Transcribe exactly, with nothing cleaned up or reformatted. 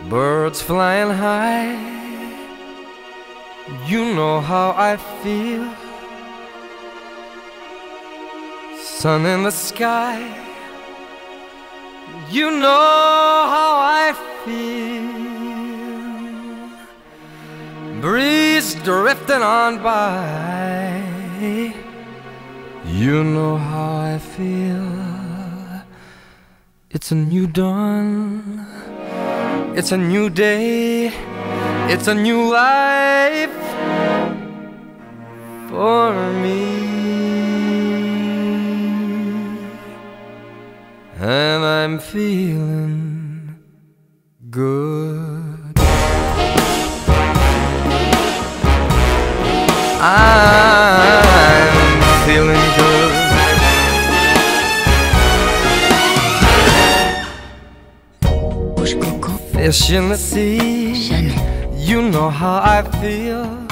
birds flying high. You know how I feel. Sun in the sky. You know how I feel. Breeze drifting on by. You know how I feel. It's a new dawn. It's a new day. It's a new life for me. And I'm feeling good. I'm feeling good. Rouge coco. Fish in the sea. You know how I feel.